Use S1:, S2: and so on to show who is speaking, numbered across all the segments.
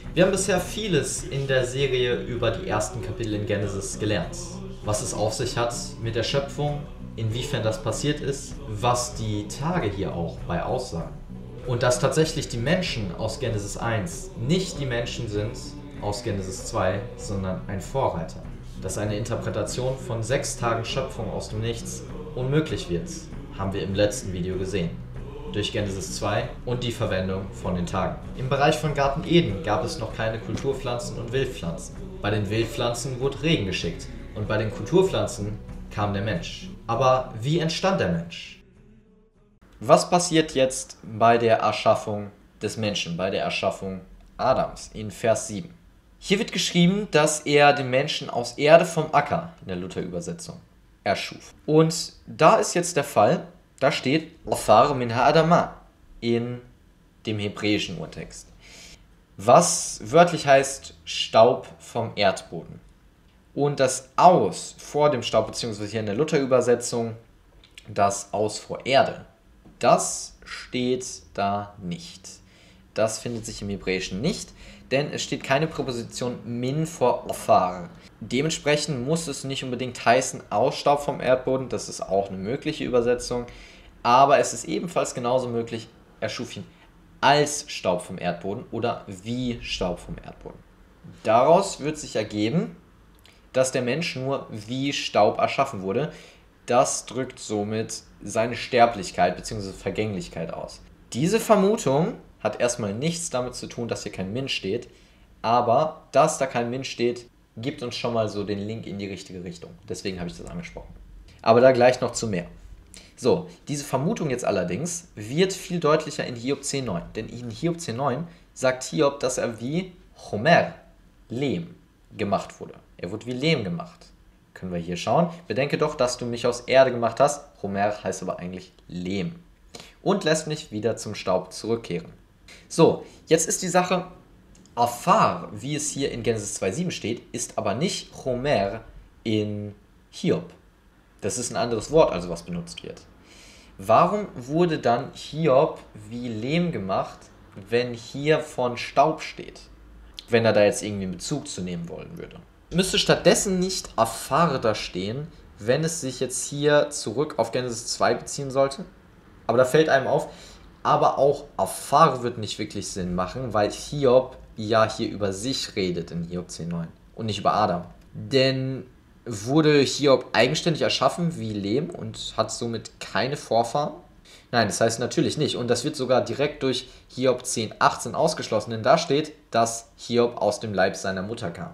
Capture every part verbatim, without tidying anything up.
S1: Wir haben bisher vieles in der Serie über die ersten Kapitel in Genesis gelernt. Was es auf sich hat mit der Schöpfung, inwiefern das passiert ist, was die Tage hier auch bei aussagen. Und dass tatsächlich die Menschen aus Genesis eins nicht die Menschen sind aus Genesis zwei, sondern ein Vorreiter. Dass eine Interpretation von sechs Tagen Schöpfung aus dem Nichts unmöglich wird, haben wir im letzten Video gesehen. Durch Genesis zwei und die Verwendung von den Tagen. Im Bereich von Garten Eden gab es noch keine Kulturpflanzen und Wildpflanzen. Bei den Wildpflanzen wurde Regen geschickt und bei den Kulturpflanzen kam der Mensch. Aber wie entstand der Mensch? Was passiert jetzt bei der Erschaffung des Menschen, bei der Erschaffung Adams in Vers sieben? Hier wird geschrieben, dass er den Menschen aus Erde vom Acker, in der Luther-Übersetzung, erschuf. Und da ist jetzt der Fall, da steht Afar min ha'adama in dem hebräischen Urtext, was wörtlich heißt Staub vom Erdboden. Und das Aus vor dem Staub, beziehungsweise hier in der Luther-Übersetzung das Aus vor Erde, das steht da nicht. Das findet sich im Hebräischen nicht, denn es steht keine Präposition min vor Afar. Dementsprechend muss es nicht unbedingt heißen Ausstaub vom Erdboden, das ist auch eine mögliche Übersetzung, aber es ist ebenfalls genauso möglich, er schuf ihn als Staub vom Erdboden oder wie Staub vom Erdboden. Daraus wird sich ergeben, dass der Mensch nur wie Staub erschaffen wurde. Das drückt somit seine Sterblichkeit bzw. Vergänglichkeit aus. Diese Vermutung hat erstmal nichts damit zu tun, dass hier kein Min steht, aber dass da kein Min steht, gibt uns schon mal so den Link in die richtige Richtung. Deswegen habe ich das angesprochen. Aber da gleich noch zu mehr. So, diese Vermutung jetzt allerdings wird viel deutlicher in Hiob zehn neun. Denn in Hiob zehn neun sagt Hiob, dass er wie Homer, Lehm, gemacht wurde. Er wurde wie Lehm gemacht. Können wir hier schauen. Bedenke doch, dass du mich aus Erde gemacht hast. Homer heißt aber eigentlich Lehm. Und lässt mich wieder zum Staub zurückkehren. So, jetzt ist die Sache, Afar, wie es hier in Genesis zwei sieben steht, ist aber nicht Homer in Hiob. Das ist ein anderes Wort, also was benutzt wird. Warum wurde dann Hiob wie Lehm gemacht, wenn hier von Staub steht? Wenn er da jetzt irgendwie einen Bezug zu nehmen wollen würde. Müsste stattdessen nicht Afar da stehen, wenn es sich jetzt hier zurück auf Genesis zwei beziehen sollte? Aber da fällt einem auf, aber auch Afar wird nicht wirklich Sinn machen, weil Hiob ja hier über sich redet in Hiob zehn neun und nicht über Adam. Denn wurde Hiob eigenständig erschaffen wie Lehm und hat somit keine Vorfahren? Nein, das heißt natürlich nicht. Und das wird sogar direkt durch Hiob zehn achtzehn ausgeschlossen, denn da steht, dass Hiob aus dem Leib seiner Mutter kam.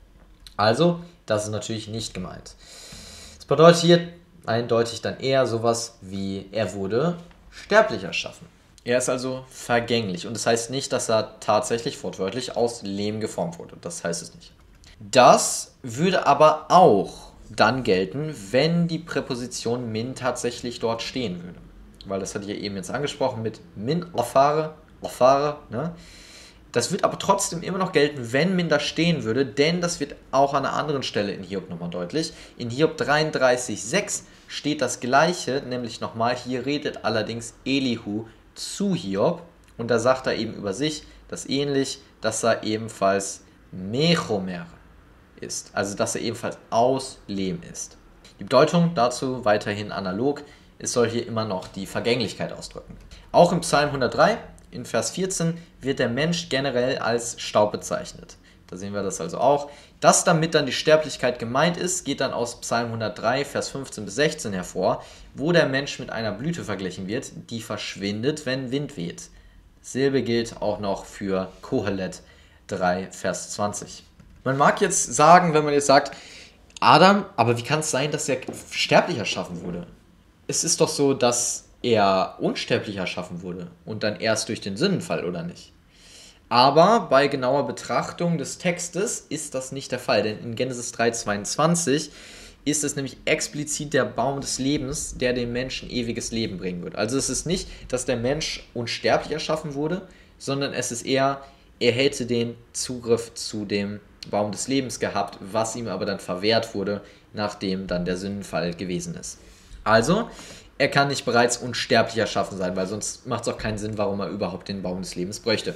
S1: Also, das ist natürlich nicht gemeint. Das bedeutet hier eindeutig dann eher sowas wie, er wurde sterblich erschaffen. Er ist also vergänglich und das heißt nicht, dass er tatsächlich wortwörtlich aus Lehm geformt wurde. Das heißt es nicht. Das würde aber auch dann gelten, wenn die Präposition min tatsächlich dort stehen würde. Weil das hatte ich ja eben jetzt angesprochen mit min afare, afare, ne? Das wird aber trotzdem immer noch gelten, wenn min da stehen würde, denn das wird auch an einer anderen Stelle in Hiob nochmal deutlich. In Hiob dreiunddreißig sechs steht das Gleiche, nämlich nochmal, hier redet allerdings Elihu zu Hiob und da sagt er eben über sich, das ähnlich, dass er ebenfalls Mechomer ist, also dass er ebenfalls aus Lehm ist. Die Bedeutung dazu weiterhin analog, es soll hier immer noch die Vergänglichkeit ausdrücken. Auch im Psalm hundertdrei, in Vers vierzehn, wird der Mensch generell als Staub bezeichnet. Da sehen wir das also auch. Dass damit dann die Sterblichkeit gemeint ist, geht dann aus Psalm hundertdrei, Vers fünfzehn bis sechzehn hervor, wo der Mensch mit einer Blüte verglichen wird, die verschwindet, wenn Wind weht. Dasselbe gilt auch noch für Kohelet drei, Vers zwanzig. Man mag jetzt sagen, wenn man jetzt sagt, Adam, aber wie kann es sein, dass er sterblich erschaffen wurde? Es ist doch so, dass er unsterblich erschaffen wurde und dann erst durch den Sündenfall, oder nicht? Aber bei genauer Betrachtung des Textes ist das nicht der Fall, denn in Genesis drei zweiundzwanzig ist es nämlich explizit der Baum des Lebens, der dem Menschen ewiges Leben bringen wird. Also es ist nicht, dass der Mensch unsterblich erschaffen wurde, sondern es ist eher, er hätte den Zugriff zu dem Baum des Lebens gehabt, was ihm aber dann verwehrt wurde, nachdem dann der Sündenfall gewesen ist. Also, er kann nicht bereits unsterblich erschaffen sein, weil sonst macht es auch keinen Sinn, warum er überhaupt den Baum des Lebens bräuchte.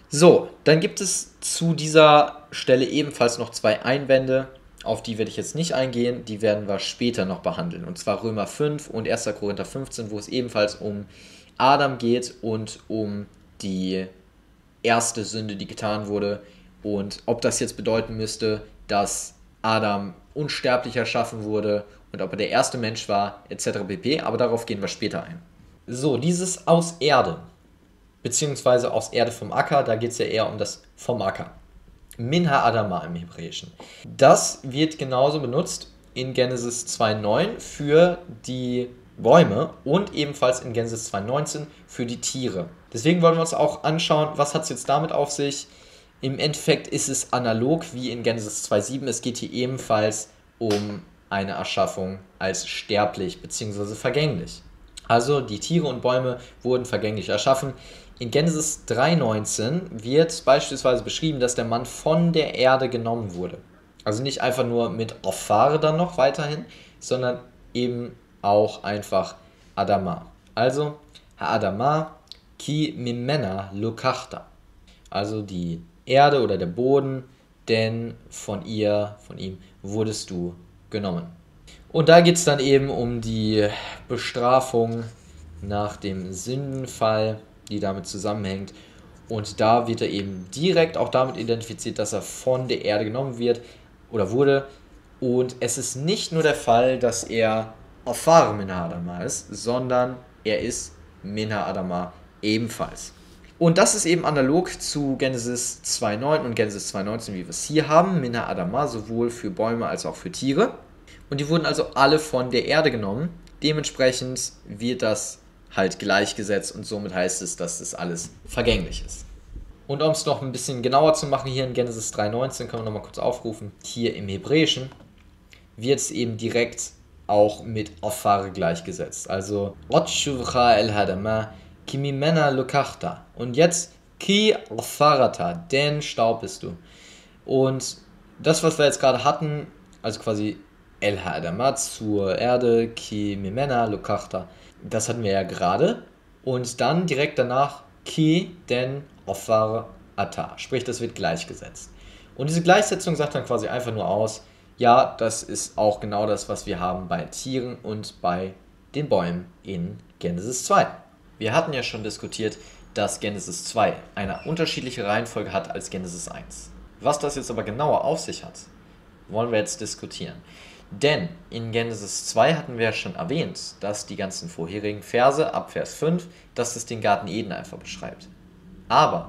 S1: So, dann gibt es zu dieser Stelle ebenfalls noch zwei Einwände, auf die werde ich jetzt nicht eingehen, die werden wir später noch behandeln. Und zwar Römer fünf und erster Korinther fünfzehn, wo es ebenfalls um Adam geht und um die erste Sünde, die getan wurde. Und ob das jetzt bedeuten müsste, dass Adam unsterblich erschaffen wurde und ob er der erste Mensch war, et cetera pp. Aber darauf gehen wir später ein. So, dieses aus Erde, beziehungsweise aus Erde vom Acker, da geht es ja eher um das vom Acker. Min ha-Adama im Hebräischen. Das wird genauso benutzt in Genesis zwei neun für die Bäume und ebenfalls in Genesis zwei neunzehn für die Tiere. Deswegen wollen wir uns auch anschauen, was hat es jetzt damit auf sich. Im Endeffekt ist es analog wie in Genesis zwei sieben. Es geht hier ebenfalls um eine Erschaffung als sterblich bzw. vergänglich. Also die Tiere und Bäume wurden vergänglich erschaffen. In Genesis drei neunzehn wird beispielsweise beschrieben, dass der Mann von der Erde genommen wurde. Also nicht einfach nur mit Ofar dann noch weiterhin, sondern eben auch einfach Adama. Also Ha-Adama ki mimena lokachta. Also die Erde oder der Boden, denn von ihr, von ihm wurdest du genommen. Und da geht es dann eben um die Bestrafung nach dem Sündenfall, die damit zusammenhängt. Und da wird er eben direkt auch damit identifiziert, dass er von der Erde genommen wird oder wurde. Und es ist nicht nur der Fall, dass er Afar Minha Adama ist, sondern er ist Minha Adama ebenfalls. Und das ist eben analog zu Genesis zwei neun und Genesis zwei neunzehn, wie wir es hier haben. Minha Adama, sowohl für Bäume als auch für Tiere. Und die wurden also alle von der Erde genommen. Dementsprechend wird das halt gleichgesetzt und somit heißt es, dass das alles vergänglich ist. Und um es noch ein bisschen genauer zu machen, hier in Genesis drei neunzehn, können wir nochmal kurz aufrufen, hier im Hebräischen wird es eben direkt auch mit Afar gleichgesetzt. Also Otshuvcha el Hadama kimimena lokachta. Und jetzt Ki Afarata, denn Staub bist du. Und das, was wir jetzt gerade hatten, also quasi El Hadama zur Erde, Ki mimena lokachta, das hatten wir ja gerade. Und dann direkt danach Ki, denn Afar ata. Sprich, das wird gleichgesetzt. Und diese Gleichsetzung sagt dann quasi einfach nur aus, ja, das ist auch genau das, was wir haben bei Tieren und bei den Bäumen in Genesis zwei. Wir hatten ja schon diskutiert, dass Genesis zwei eine unterschiedliche Reihenfolge hat als Genesis eins. Was das jetzt aber genauer auf sich hat, wollen wir jetzt diskutieren. Denn in Genesis zwei hatten wir ja schon erwähnt, dass die ganzen vorherigen Verse ab Vers fünf, dass es den Garten Eden einfach beschreibt. Aber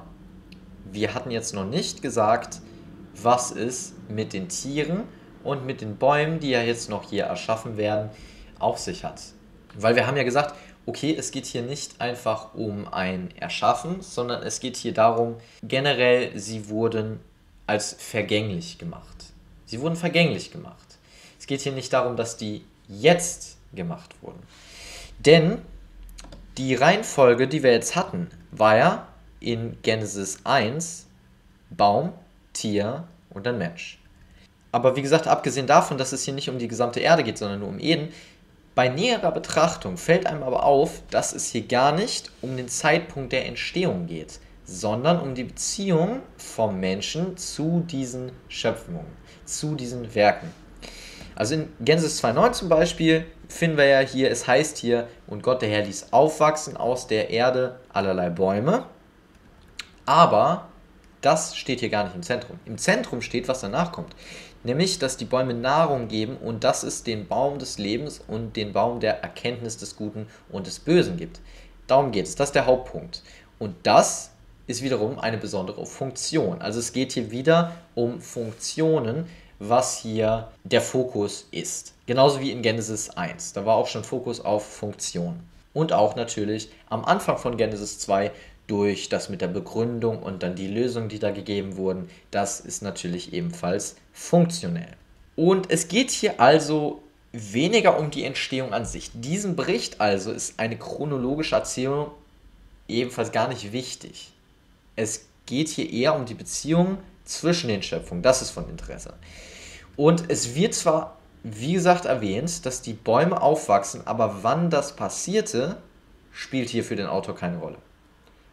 S1: wir hatten jetzt noch nicht gesagt, was es mit den Tieren und mit den Bäumen, die ja jetzt noch hier erschaffen werden, auf sich hat. Weil wir haben ja gesagt, okay, es geht hier nicht einfach um ein Erschaffen, sondern es geht hier darum, generell, sie wurden als vergänglich gemacht. Sie wurden vergänglich gemacht. Es geht hier nicht darum, dass die jetzt gemacht wurden. Denn die Reihenfolge, die wir jetzt hatten, war ja in Genesis eins Baum, Tier und ein Mensch. Aber wie gesagt, abgesehen davon, dass es hier nicht um die gesamte Erde geht, sondern nur um Eden, bei näherer Betrachtung fällt einem aber auf, dass es hier gar nicht um den Zeitpunkt der Entstehung geht, sondern um die Beziehung vom Menschen zu diesen Schöpfungen, zu diesen Werken. Also in Genesis zwei neun zum Beispiel finden wir ja hier, es heißt hier, und Gott der Herr ließ aufwachsen aus der Erde allerlei Bäume, aber das steht hier gar nicht im Zentrum. Im Zentrum steht, was danach kommt. Nämlich, dass die Bäume Nahrung geben und dass es den Baum des Lebens und den Baum der Erkenntnis des Guten und des Bösen gibt. Darum geht es, das ist der Hauptpunkt. Und das ist wiederum eine besondere Funktion. Also es geht hier wieder um Funktionen, was hier der Fokus ist. Genauso wie in Genesis eins. Da war auch schon Fokus auf Funktion. Und auch natürlich am Anfang von Genesis zwei durch das mit der Begründung und dann die Lösungen, die da gegeben wurden, das ist natürlich ebenfalls funktionell. Und es geht hier also weniger um die Entstehung an sich. Diesem Bericht also ist eine chronologische Erzählung ebenfalls gar nicht wichtig. Es geht hier eher um die Beziehung zwischen den Schöpfungen, das ist von Interesse. Und es wird zwar, wie gesagt, erwähnt, dass die Bäume aufwachsen, aber wann das passierte, spielt hier für den Autor keine Rolle.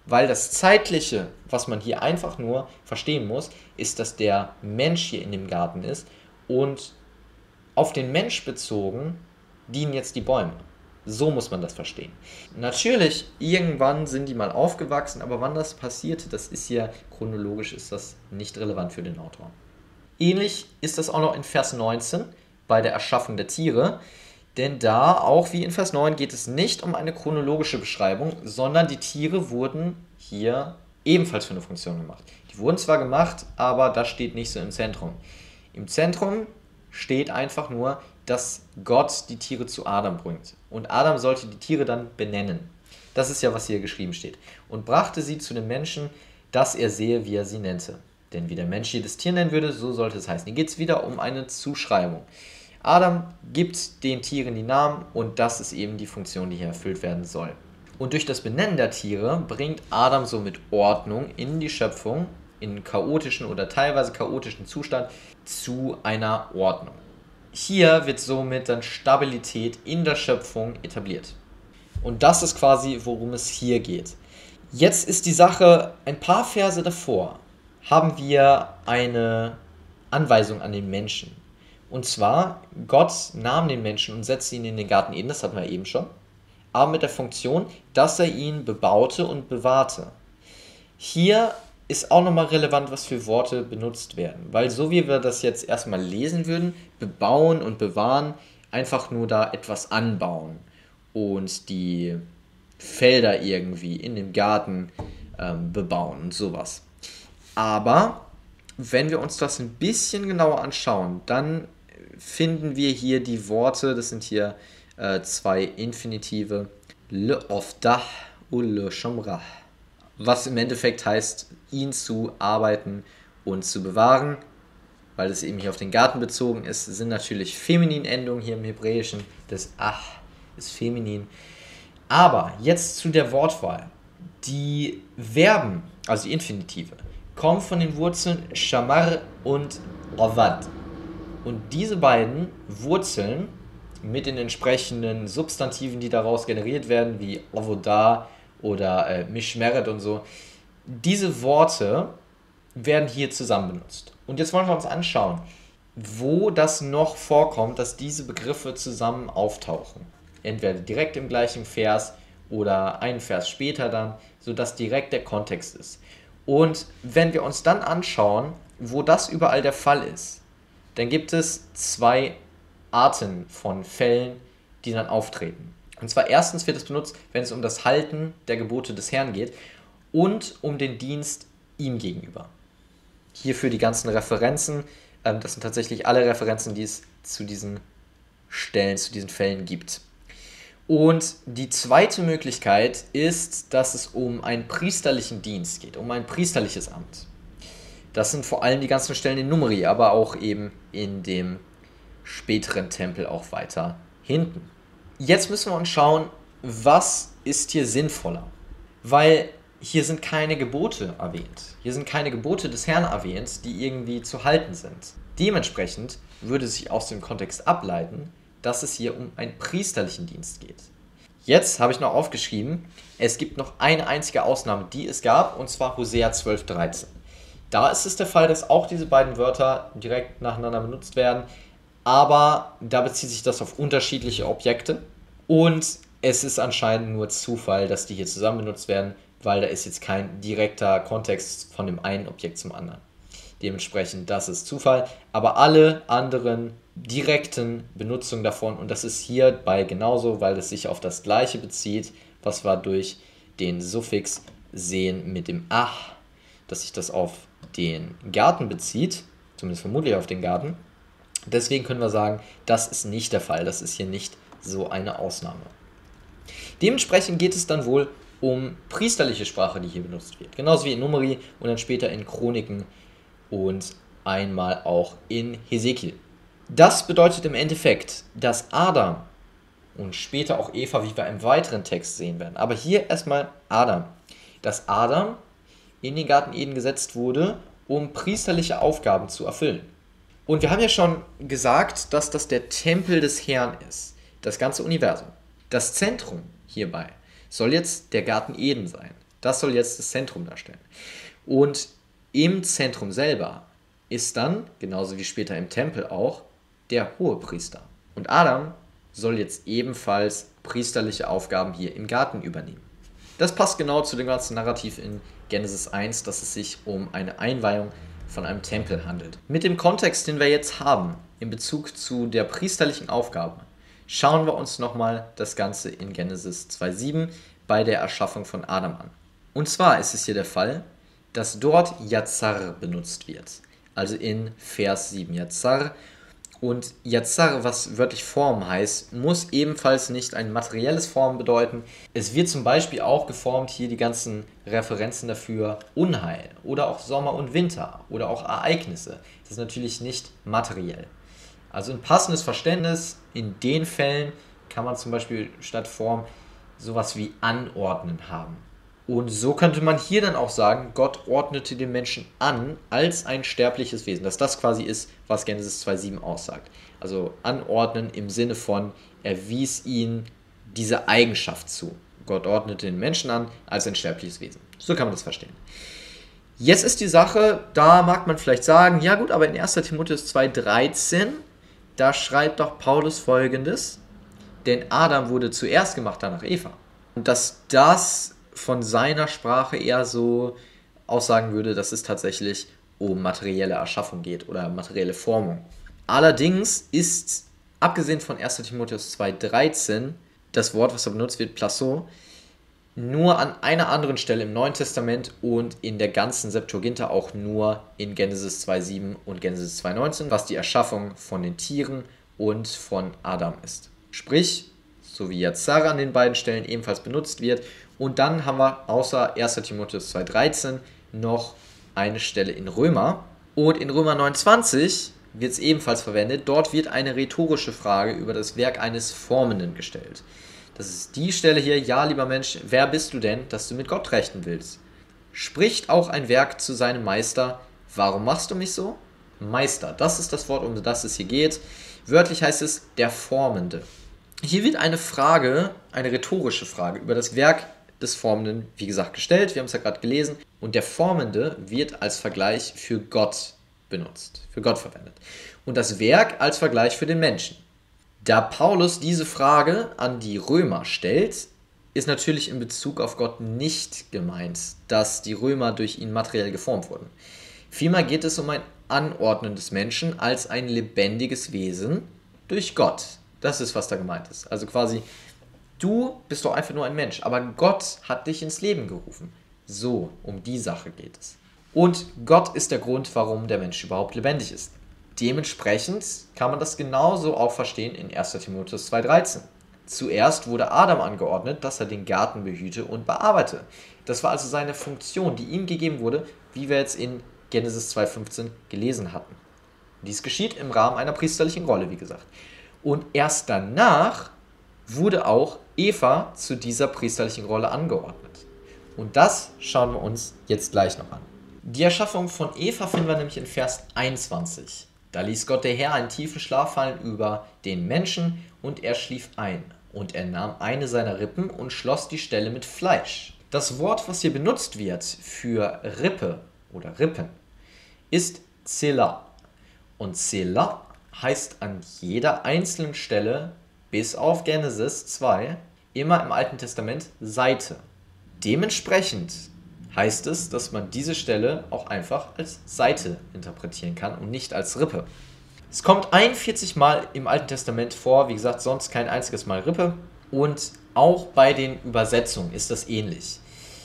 S1: Weil das Zeitliche, was man hier einfach nur verstehen muss, ist, dass der Mensch hier in dem Garten ist und auf den Mensch bezogen dienen jetzt die Bäume. So muss man das verstehen. Natürlich, irgendwann sind die mal aufgewachsen, aber wann das passierte, das ist ja chronologisch, ist das nicht relevant für den Autor. Ähnlich ist das auch noch in Vers neunzehn bei der Erschaffung der Tiere, denn da, auch wie in Vers neun, geht es nicht um eine chronologische Beschreibung, sondern die Tiere wurden hier ebenfalls für eine Funktion gemacht. Die wurden zwar gemacht, aber das steht nicht so im Zentrum. Im Zentrum steht einfach nur, dass Gott die Tiere zu Adam bringt. Und Adam sollte die Tiere dann benennen. Das ist ja, was hier geschrieben steht. Und brachte sie zu dem Menschen, dass er sehe, wie er sie nennte. Denn wie der Mensch jedes Tier nennen würde, so sollte es heißen. Hier geht es wieder um eine Zuschreibung. Adam gibt den Tieren die Namen und das ist eben die Funktion, die hier erfüllt werden soll. Und durch das Benennen der Tiere bringt Adam somit Ordnung in die Schöpfung, in chaotischen oder teilweise chaotischen Zustand, zu einer Ordnung. Hier wird somit dann Stabilität in der Schöpfung etabliert. Und das ist quasi, worum es hier geht. Jetzt ist die Sache, ein paar Verse davor haben wir eine Anweisung an den Menschen. Und zwar, Gott nahm den Menschen und setzte ihn in den Garten Eden, das hatten wir eben schon, aber mit der Funktion, dass er ihn bebaute und bewahrte. Hier ist auch nochmal relevant, was für Worte benutzt werden, weil so wie wir das jetzt erstmal lesen würden, bebauen und bewahren, einfach nur da etwas anbauen und die Felder irgendwie in dem Garten ähm, bebauen und sowas. Aber wenn wir uns das ein bisschen genauer anschauen, dann finden wir hier die Worte, das sind hier äh, zwei Infinitive, le ofdah und le shamrah, was im Endeffekt heißt, ihn zu arbeiten und zu bewahren, weil es eben hier auf den Garten bezogen ist, sind natürlich Feminin-Endungen hier im Hebräischen, das ach ist feminin. Aber jetzt zu der Wortwahl. Die Verben, also die Infinitive, kommen von den Wurzeln Shamar und Ravad. Und diese beiden Wurzeln mit den entsprechenden Substantiven, die daraus generiert werden, wie Avodah oder äh, Mishmeret und so, diese Worte werden hier zusammen benutzt. Und jetzt wollen wir uns anschauen, wo das noch vorkommt, dass diese Begriffe zusammen auftauchen. Entweder direkt im gleichen Vers oder einen Vers später dann, sodass direkt der Kontext ist. Und wenn wir uns dann anschauen, wo das überall der Fall ist, dann gibt es zwei Arten von Fällen, die dann auftreten. Und zwar erstens wird es benutzt, wenn es um das Halten der Gebote des Herrn geht und um den Dienst ihm gegenüber. Hierfür die ganzen Referenzen, ähm, das sind tatsächlich alle Referenzen, die es zu diesen Stellen, zu diesen Fällen gibt. Und die zweite Möglichkeit ist, dass es um einen priesterlichen Dienst geht, um ein priesterliches Amt. Das sind vor allem die ganzen Stellen in Numeri, aber auch eben in dem späteren Tempel auch weiter hinten. Jetzt müssen wir uns schauen, was ist hier sinnvoller? Weil hier sind keine Gebote erwähnt. Hier sind keine Gebote des Herrn erwähnt, die irgendwie zu halten sind. Dementsprechend würde sich aus dem Kontext ableiten, dass es hier um einen priesterlichen Dienst geht. Jetzt habe ich noch aufgeschrieben, es gibt noch eine einzige Ausnahme, die es gab, und zwar Hosea zwölf dreizehn. Da ist es der Fall, dass auch diese beiden Wörter direkt nacheinander benutzt werden, aber da bezieht sich das auf unterschiedliche Objekte und es ist anscheinend nur Zufall, dass die hier zusammen benutzt werden, weil da ist jetzt kein direkter Kontext von dem einen Objekt zum anderen. Dementsprechend, das ist Zufall, aber alle anderen direkten Benutzungen davon, und das ist hierbei genauso, weil es sich auf das gleiche bezieht, was wir durch den Suffix sehen mit dem ach, dass sich das auf den Garten bezieht, zumindest vermutlich auf den Garten. Deswegen können wir sagen, das ist nicht der Fall, das ist hier nicht so eine Ausnahme. Dementsprechend geht es dann wohl um priesterliche Sprache, die hier benutzt wird, genauso wie in Numeri und dann später in Chroniken und einmal auch in Hesekiel. Das bedeutet im Endeffekt, dass Adam und später auch Eva, wie wir im weiteren Text sehen werden, aber hier erstmal Adam, dass Adam in den Garten Eden gesetzt wurde, um priesterliche Aufgaben zu erfüllen. Und wir haben ja schon gesagt, dass das der Tempel des Herrn ist, das ganze Universum. Das Zentrum hierbei soll jetzt der Garten Eden sein. Das soll jetzt das Zentrum darstellen. Und im Zentrum selber ist dann, genauso wie später im Tempel auch, der Hohepriester. Und Adam soll jetzt ebenfalls priesterliche Aufgaben hier im Garten übernehmen. Das passt genau zu dem ganzen Narrativ in Genesis eins, dass es sich um eine Einweihung von einem Tempel handelt. Mit dem Kontext, den wir jetzt haben, in Bezug zu der priesterlichen Aufgabe, schauen wir uns nochmal das Ganze in Genesis zwei sieben bei der Erschaffung von Adam an. Und zwar ist es hier der Fall, dass dort Yatzar benutzt wird. Also in Vers sieben Yatzar. Und Yatzar, was wörtlich Form heißt, muss ebenfalls nicht ein materielles Form bedeuten. Es wird zum Beispiel auch geformt, hier die ganzen Referenzen dafür, Unheil oder auch Sommer und Winter oder auch Ereignisse. Das ist natürlich nicht materiell. Also ein passendes Verständnis in den Fällen kann man zum Beispiel statt Form sowas wie anordnen haben. Und so könnte man hier dann auch sagen, Gott ordnete den Menschen an als ein sterbliches Wesen. Dass das quasi ist, was Genesis zwei sieben aussagt. Also anordnen im Sinne von, er wies ihnen diese Eigenschaft zu. Gott ordnete den Menschen an als ein sterbliches Wesen. So kann man das verstehen. Jetzt ist die Sache, da mag man vielleicht sagen, ja gut, aber in erster Timotheus zwei dreizehn, da schreibt doch Paulus Folgendes, denn Adam wurde zuerst gemacht, danach Eva. Und dass das von seiner Sprache eher so aussagen würde, dass es tatsächlich um materielle Erschaffung geht oder materielle Formung. Allerdings ist, abgesehen von erster Timotheus zwei dreizehn, das Wort, was da benutzt wird, Plasso, nur an einer anderen Stelle im Neuen Testament und in der ganzen Septuaginta auch nur in Genesis zwei sieben und Genesis zwei neunzehn, was die Erschaffung von den Tieren und von Adam ist. Sprich, so wie Yatzar an den beiden Stellen ebenfalls benutzt wird. Und dann haben wir außer erster Timotheus zwei dreizehn noch eine Stelle in Römer. Und in Römer neun zwanzig wird es ebenfalls verwendet. Dort wird eine rhetorische Frage über das Werk eines Formenden gestellt. Das ist die Stelle hier, ja, lieber Mensch, wer bist du denn, dass du mit Gott rechten willst? Spricht auch ein Werk zu seinem Meister, warum machst du mich so? Meister, das ist das Wort, um das es hier geht. Wörtlich heißt es, der Formende. Hier wird eine Frage, eine rhetorische Frage über das Werk des Formenden, wie gesagt, gestellt. Wir haben es ja gerade gelesen. Und der Formende wird als Vergleich für Gott benutzt, für Gott verwendet. Und das Werk als Vergleich für den Menschen. Da Paulus diese Frage an die Römer stellt, ist natürlich in Bezug auf Gott nicht gemeint, dass die Römer durch ihn materiell geformt wurden. Vielmehr geht es um ein Anordnen des Menschen als ein lebendiges Wesen durch Gott. Das ist, was da gemeint ist. Also quasi, du bist doch einfach nur ein Mensch, aber Gott hat dich ins Leben gerufen. So, um die Sache geht es. Und Gott ist der Grund, warum der Mensch überhaupt lebendig ist. Dementsprechend kann man das genauso auch verstehen in erster Timotheus zwei dreizehn. Zuerst wurde Adam angeordnet, dass er den Garten behüte und bearbeite. Das war also seine Funktion, die ihm gegeben wurde, wie wir jetzt in Genesis zwei fünfzehn gelesen hatten. Dies geschieht im Rahmen einer priesterlichen Rolle, wie gesagt. Und erst danach wurde auch Eva zu dieser priesterlichen Rolle angeordnet. Und das schauen wir uns jetzt gleich noch an. Die Erschaffung von Eva finden wir nämlich in Vers einundzwanzig. Da ließ Gott der Herr einen tiefen Schlaf fallen über den Menschen und er schlief ein. Und er nahm eine seiner Rippen und schloss die Stelle mit Fleisch. Das Wort, was hier benutzt wird für Rippe oder Rippen, ist Zela. Und Zela heißt an jeder einzelnen Stelle, bis auf Genesis zwei, immer im Alten Testament Seite. Dementsprechend heißt es, dass man diese Stelle auch einfach als Seite interpretieren kann und nicht als Rippe. Es kommt einundvierzig Mal im Alten Testament vor, wie gesagt, sonst kein einziges Mal Rippe. Und auch bei den Übersetzungen ist das ähnlich.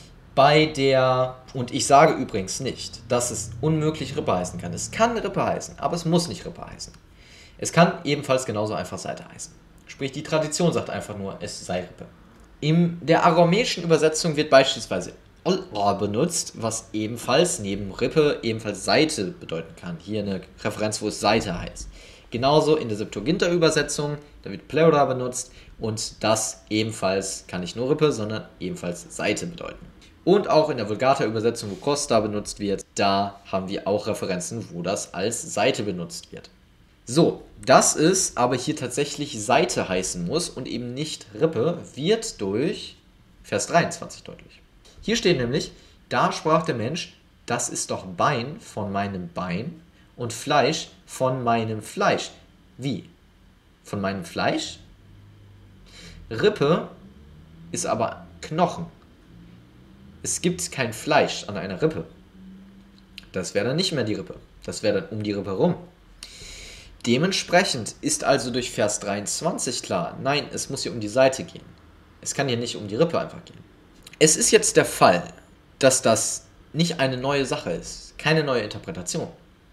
S1: Bei der, und ich sage übrigens nicht, dass es unmöglich Rippe heißen kann. Es kann Rippe heißen, aber es muss nicht Rippe heißen. Es kann ebenfalls genauso einfach Seite heißen. Sprich, die Tradition sagt einfach nur, es sei Rippe. In der aramäischen Übersetzung wird beispielsweise Al-Ra benutzt, was ebenfalls neben Rippe ebenfalls Seite bedeuten kann. Hier eine Referenz, wo es Seite heißt. Genauso in der Septuaginta-Übersetzung, da wird Pleura benutzt und das ebenfalls kann nicht nur Rippe, sondern ebenfalls Seite bedeuten. Und auch in der Vulgata-Übersetzung, wo Costa benutzt wird, da haben wir auch Referenzen, wo das als Seite benutzt wird. So, dass es aber hier tatsächlich Seite heißen muss und eben nicht Rippe, wird durch Vers dreiundzwanzig deutlich. Hier steht nämlich, da sprach der Mensch, das ist doch Bein von meinem Bein und Fleisch von meinem Fleisch. Wie? Von meinem Fleisch? Rippe ist aber Knochen. Es gibt kein Fleisch an einer Rippe. Das wäre dann nicht mehr die Rippe. Das wäre dann um die Rippe rum. Dementsprechend ist also durch Vers dreiundzwanzig klar, nein, es muss hier um die Seite gehen. Es kann hier nicht um die Rippe einfach gehen. Es ist jetzt der Fall, dass das nicht eine neue Sache ist, keine neue Interpretation.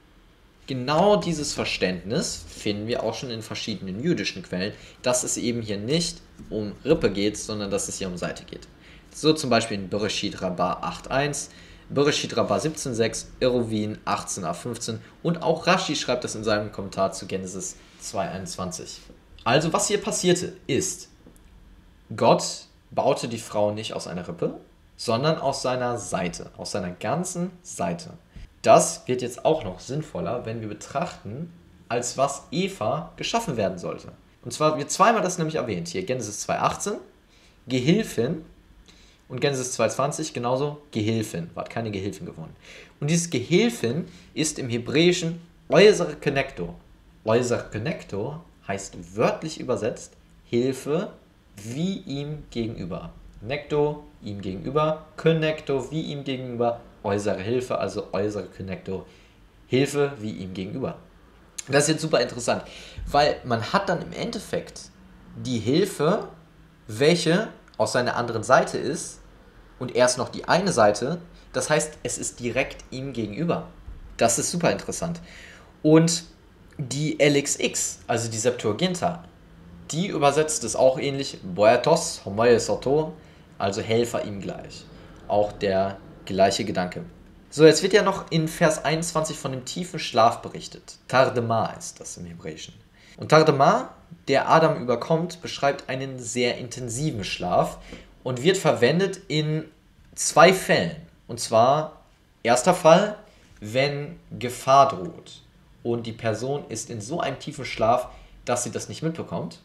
S1: Genau dieses Verständnis finden wir auch schon in verschiedenen jüdischen Quellen, dass es eben hier nicht um Rippe geht, sondern dass es hier um Seite geht. So zum Beispiel in Bereshit Rabbah acht Punkt eins, Bereshit Rabbah siebzehn Punkt sechs, Eruvin achtzehn a fünfzehn und auch Rashi schreibt das in seinem Kommentar zu Genesis zwei Punkt einundzwanzig. Also was hier passierte ist, Gott baute die Frau nicht aus einer Rippe, sondern aus seiner Seite, aus seiner ganzen Seite. Das wird jetzt auch noch sinnvoller, wenn wir betrachten, als was Eva geschaffen werden sollte. Und zwar wird zweimal das nämlich erwähnt. Hier Genesis zwei Punkt achtzehn, Gehilfin, und Genesis zwei Punkt zwanzig genauso Gehilfin, war keine Gehilfin geworden. Und dieses Gehilfin ist im Hebräischen äußere Connector. Äußere Connector heißt wörtlich übersetzt Hilfe wie ihm gegenüber. Necto, ihm gegenüber, Connector, wie ihm gegenüber, äußere Hilfe, also äußere Connector, Hilfe wie ihm gegenüber. Das ist jetzt super interessant, weil man hat dann im Endeffekt die Hilfe, welche aus seiner anderen Seite ist und erst noch die eine Seite, das heißt, es ist direkt ihm gegenüber. Das ist super interessant. Und die L X X, also die Septuaginta, die übersetzt es auch ähnlich, Boetos, Homoesoto, also Helfer ihm gleich. Auch der gleiche Gedanke. So, jetzt wird ja noch in Vers einundzwanzig von dem tiefen Schlaf berichtet. Tardema ist das im Hebräischen. Und Tardema, der Adam überkommt, beschreibt einen sehr intensiven Schlaf und wird verwendet in zwei Fällen. Und zwar, erster Fall, wenn Gefahr droht und die Person ist in so einem tiefen Schlaf, dass sie das nicht mitbekommt.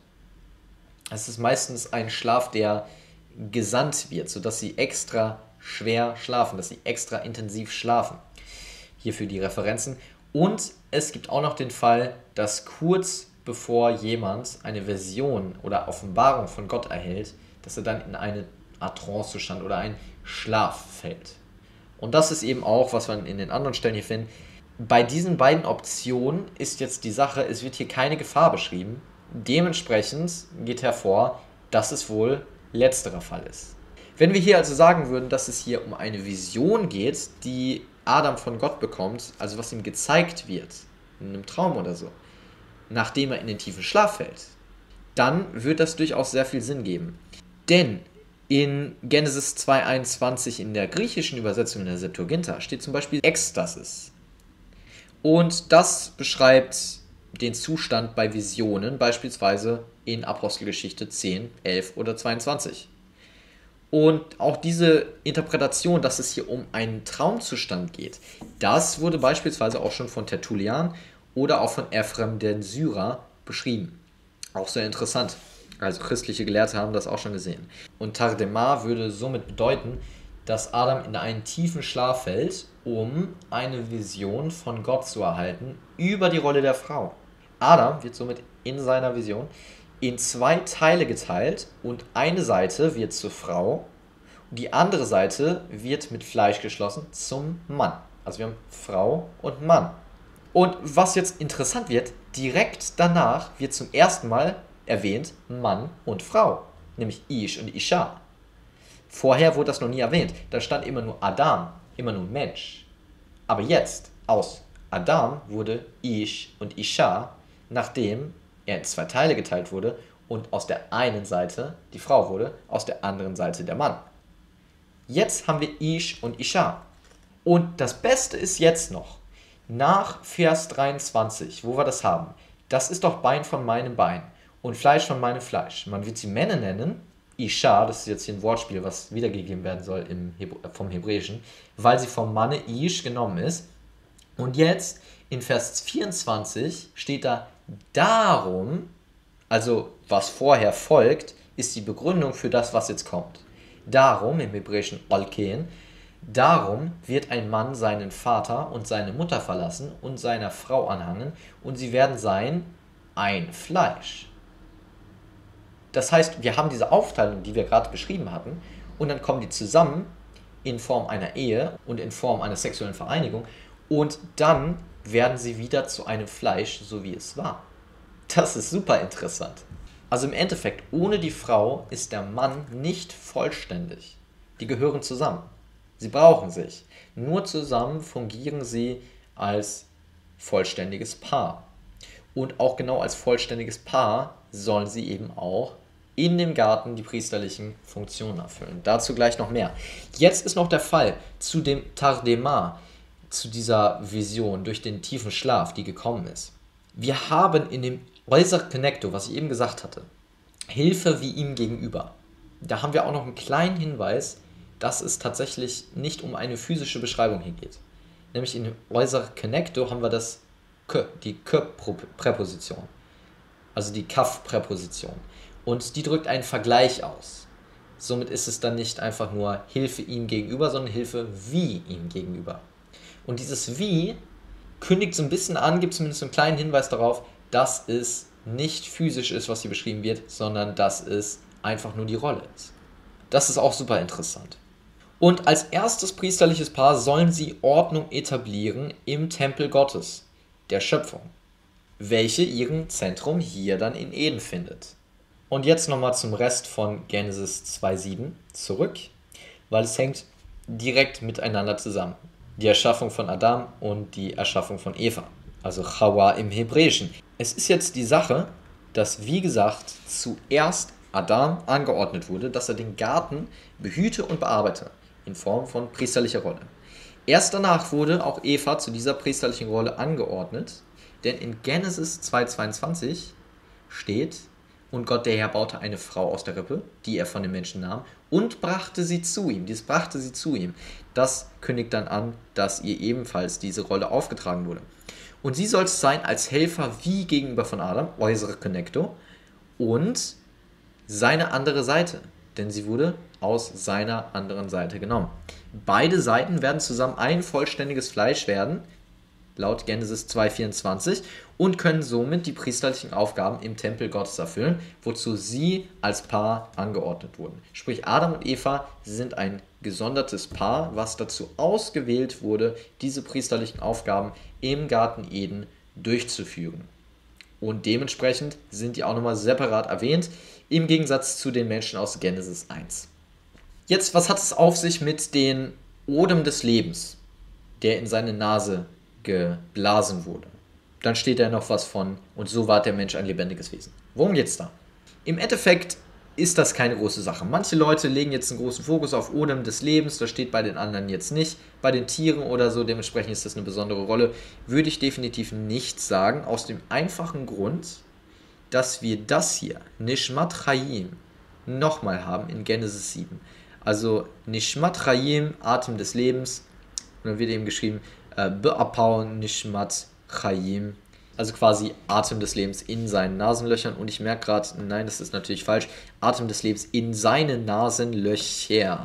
S1: Es ist meistens ein Schlaf, der gesandt wird, sodass sie extra schwer schlafen, dass sie extra intensiv schlafen. Hierfür die Referenzen. Und es gibt auch noch den Fall, dass kurz bevor jemand eine Vision oder Offenbarung von Gott erhält, dass er dann in eine Art Trancezustand oder einen Schlaf fällt. Und das ist eben auch, was wir in den anderen Stellen hier finden. Bei diesen beiden Optionen ist jetzt die Sache, es wird hier keine Gefahr beschrieben. Dementsprechend geht hervor, dass es wohl letzterer Fall ist. Wenn wir hier also sagen würden, dass es hier um eine Vision geht, die Adam von Gott bekommt, also was ihm gezeigt wird, in einem Traum oder so, nachdem er in den tiefen Schlaf fällt, dann wird das durchaus sehr viel Sinn geben. Denn in Genesis zwei Punkt einundzwanzig in der griechischen Übersetzung in der Septuaginta steht zum Beispiel Ekstasis. Und das beschreibt den Zustand bei Visionen, beispielsweise in Apostelgeschichte zehn, elf oder zweiundzwanzig. Und auch diese Interpretation, dass es hier um einen Traumzustand geht, das wurde beispielsweise auch schon von Tertullian oder auch von Ephrem den Syrer beschrieben. Auch sehr interessant. Also christliche Gelehrte haben das auch schon gesehen. Und Tardema würde somit bedeuten, dass Adam in einen tiefen Schlaf fällt, um eine Vision von Gott zu erhalten über die Rolle der Frau. Adam wird somit in seiner Vision in zwei Teile geteilt und eine Seite wird zur Frau und die andere Seite wird mit Fleisch geschlossen zum Mann. Also wir haben Frau und Mann. Und was jetzt interessant wird, direkt danach wird zum ersten Mal erwähnt Mann und Frau, nämlich Ish und Isha. Vorher wurde das noch nie erwähnt, da stand immer nur Adam, immer nur Mensch. Aber jetzt, aus Adam wurde Ish und Isha, nachdem er in zwei Teile geteilt wurde und aus der einen Seite die Frau wurde, aus der anderen Seite der Mann. Jetzt haben wir Ish und Isha. Und das Beste ist jetzt noch, nach Vers dreiundzwanzig, wo wir das haben, das ist doch Bein von meinem Bein und Fleisch von meinem Fleisch. Man wird sie Männer nennen, Isha, das ist jetzt hier ein Wortspiel, was wiedergegeben werden soll im Hebr- vom Hebräischen, weil sie vom Manne Ish genommen ist. Und jetzt in Vers vierundzwanzig steht da, darum, also was vorher folgt, ist die Begründung für das, was jetzt kommt. Darum, im Hebräischen Olken, darum wird ein Mann seinen Vater und seine Mutter verlassen und seiner Frau anhangen, und sie werden sein ein Fleisch. Das heißt, wir haben diese Aufteilung, die wir gerade beschrieben hatten, und dann kommen die zusammen in Form einer Ehe und in Form einer sexuellen Vereinigung, und dann werden sie wieder zu einem Fleisch, so wie es war. Das ist super interessant. Also im Endeffekt, ohne die Frau ist der Mann nicht vollständig. Die gehören zusammen. Sie brauchen sich. Nur zusammen fungieren sie als vollständiges Paar. Und auch genau als vollständiges Paar sollen sie eben auch in dem Garten die priesterlichen Funktionen erfüllen. Dazu gleich noch mehr. Jetzt ist noch der Fall zu dem Tardema, zu dieser Vision durch den tiefen Schlaf, die gekommen ist. Wir haben in dem Oizer Connecto, was ich eben gesagt hatte, Hilfe wie ihm gegenüber. Da haben wir auch noch einen kleinen Hinweis, dass es tatsächlich nicht um eine physische Beschreibung hier geht. Nämlich in dem Oizer Connecto haben wir das K, die K-Präposition, also die Kaf-Präposition. Und die drückt einen Vergleich aus. Somit ist es dann nicht einfach nur Hilfe ihm gegenüber, sondern Hilfe wie ihm gegenüber. Und dieses wie kündigt so ein bisschen an, gibt zumindest einen kleinen Hinweis darauf, dass es nicht physisch ist, was hier beschrieben wird, sondern dass es einfach nur die Rolle ist. Das ist auch super interessant. Und als erstes priesterliches Paar sollen sie Ordnung etablieren im Tempel Gottes, der Schöpfung, welche ihren Zentrum hier dann in Eden findet. Und jetzt nochmal zum Rest von Genesis zwei sieben zurück, weil es hängt direkt miteinander zusammen. Die Erschaffung von Adam und die Erschaffung von Eva, also Chawa im Hebräischen. Es ist jetzt die Sache, dass, wie gesagt, zuerst Adam angeordnet wurde, dass er den Garten behüte und bearbeite, in Form von priesterlicher Rolle. Erst danach wurde auch Eva zu dieser priesterlichen Rolle angeordnet, denn in Genesis zwei zweiundzwanzig steht: Und Gott der Herr baute eine Frau aus der Rippe, die er von den Menschen nahm, und brachte sie zu ihm. Dies brachte sie zu ihm. Das kündigt dann an, dass ihr ebenfalls diese Rolle aufgetragen wurde. Und sie soll es sein als Helfer wie gegenüber von Adam, äußere Connecto, und seine andere Seite, denn sie wurde aus seiner anderen Seite genommen. Beide Seiten werden zusammen ein vollständiges Fleisch werden, laut Genesis zwei vierundzwanzig, und können somit die priesterlichen Aufgaben im Tempel Gottes erfüllen, wozu sie als Paar angeordnet wurden. Sprich, Adam und Eva sind ein gesondertes Paar, was dazu ausgewählt wurde, diese priesterlichen Aufgaben im Garten Eden durchzuführen. Und dementsprechend sind die auch nochmal separat erwähnt, im Gegensatz zu den Menschen aus Genesis eins. Jetzt, was hat es auf sich mit dem Odem des Lebens, der in seine Nase geblasen wurde? Dann steht da noch was von, und so ward der Mensch ein lebendiges Wesen. Worum geht's da? Im Endeffekt ist das keine große Sache. Manche Leute legen jetzt einen großen Fokus auf Odem des Lebens, das steht bei den anderen jetzt nicht. Bei den Tieren oder so, dementsprechend ist das eine besondere Rolle, würde ich definitiv nicht sagen, aus dem einfachen Grund, dass wir das hier, Nishmat Chaim, nochmal haben in Genesis sieben. Also Nishmat Chaim, Atem des Lebens, und dann wird eben geschrieben, Be'apau Nishmat Chaim, also quasi Atem des Lebens in seinen Nasenlöchern. Und ich merke gerade, nein, das ist natürlich falsch, Atem des Lebens in seine Nasenlöcher,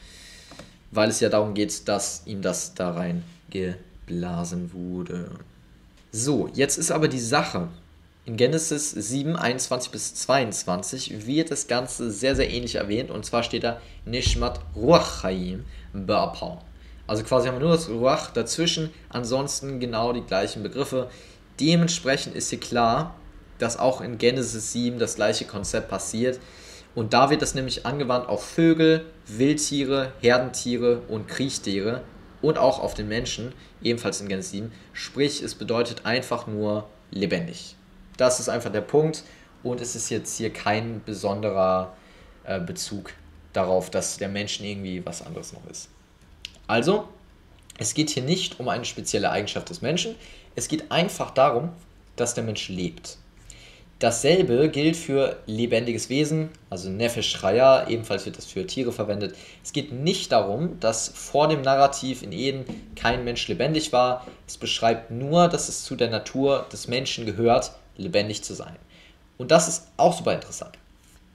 S1: weil es ja darum geht, dass ihm das da rein geblasen wurde. So, jetzt ist aber die Sache, in Genesis sieben, einundzwanzig bis zweiundzwanzig wird das Ganze sehr, sehr ähnlich erwähnt, und zwar steht da Nishmat Ruach Chaim Be'apau. Also quasi haben wir nur das Ruach dazwischen, ansonsten genau die gleichen Begriffe. Dementsprechend ist hier klar, dass auch in Genesis sieben das gleiche Konzept passiert. Und da wird das nämlich angewandt auf Vögel, Wildtiere, Herdentiere und Kriechtiere und auch auf den Menschen, ebenfalls in Genesis sieben. Sprich, es bedeutet einfach nur lebendig. Das ist einfach der Punkt, und es ist jetzt hier kein besonderer äh, Bezug darauf, dass der Mensch irgendwie was anderes noch ist. Also, es geht hier nicht um eine spezielle Eigenschaft des Menschen, es geht einfach darum, dass der Mensch lebt. Dasselbe gilt für lebendiges Wesen, also Nefesh Chaya, ebenfalls wird das für Tiere verwendet. Es geht nicht darum, dass vor dem Narrativ in Eden kein Mensch lebendig war. Es beschreibt nur, dass es zu der Natur des Menschen gehört, lebendig zu sein. Und das ist auch super interessant.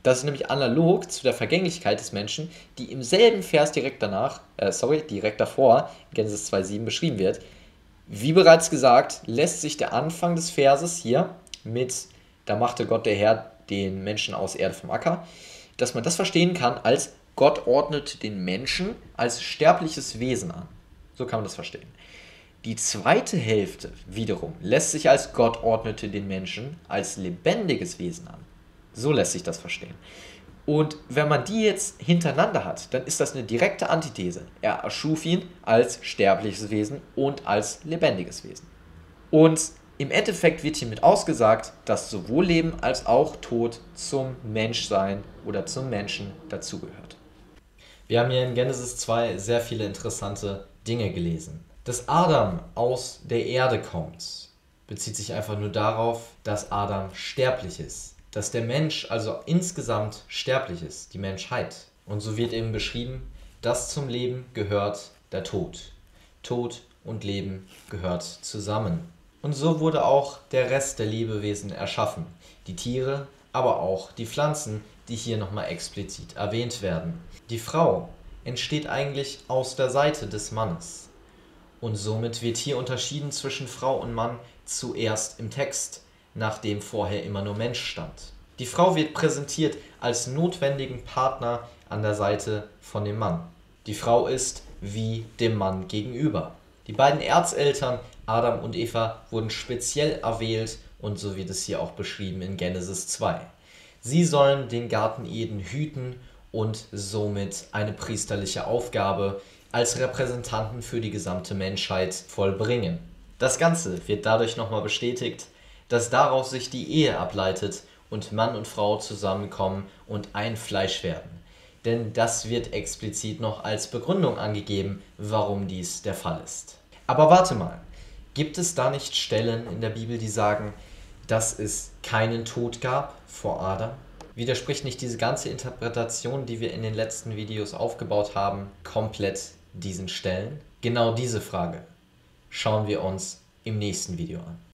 S1: Das ist nämlich analog zu der Vergänglichkeit des Menschen, die im selben Vers direkt danach, äh, sorry, direkt davor, in Genesis zwei Komma sieben beschrieben wird. Wie bereits gesagt, lässt sich der Anfang des Verses hier mit "Da machte Gott der Herr den Menschen aus Erde vom Acker", dass man das verstehen kann als Gott ordnet den Menschen als sterbliches Wesen an. So kann man das verstehen. Die zweite Hälfte wiederum lässt sich als Gott ordnete den Menschen als lebendiges Wesen an. So lässt sich das verstehen. Und wenn man die jetzt hintereinander hat, dann ist das eine direkte Antithese. Er erschuf ihn als sterbliches Wesen und als lebendiges Wesen. Und im Endeffekt wird hiermit ausgesagt, dass sowohl Leben als auch Tod zum Menschsein oder zum Menschen dazugehört. Wir haben hier in Genesis zwei sehr viele interessante Dinge gelesen. Dass Adam aus der Erde kommt, bezieht sich einfach nur darauf, dass Adam sterblich ist. Dass der Mensch also insgesamt sterblich ist, die Menschheit. Und so wird eben beschrieben, dass zum Leben gehört der Tod. Tod und Leben gehört zusammen. Und so wurde auch der Rest der Lebewesen erschaffen. Die Tiere, aber auch die Pflanzen, die hier nochmal explizit erwähnt werden. Die Frau entsteht eigentlich aus der Seite des Mannes. Und somit wird hier unterschieden zwischen Frau und Mann zuerst im Text, nachdem vorher immer nur Mensch stand. Die Frau wird präsentiert als notwendigen Partner an der Seite von dem Mann. Die Frau ist wie dem Mann gegenüber. Die beiden Erzeltern Adam und Eva wurden speziell erwählt und so wird es hier auch beschrieben in Genesis zwei. Sie sollen den Garten Eden hüten und somit eine priesterliche Aufgabe als Repräsentanten für die gesamte Menschheit vollbringen. Das Ganze wird dadurch nochmal bestätigt, dass daraus sich die Ehe ableitet und Mann und Frau zusammenkommen und ein Fleisch werden. Denn das wird explizit noch als Begründung angegeben, warum dies der Fall ist. Aber warte mal, gibt es da nicht Stellen in der Bibel, die sagen, dass es keinen Tod gab vor Adam? Widerspricht nicht diese ganze Interpretation, die wir in den letzten Videos aufgebaut haben, komplett diesen Stellen? Genau diese Frage schauen wir uns im nächsten Video an.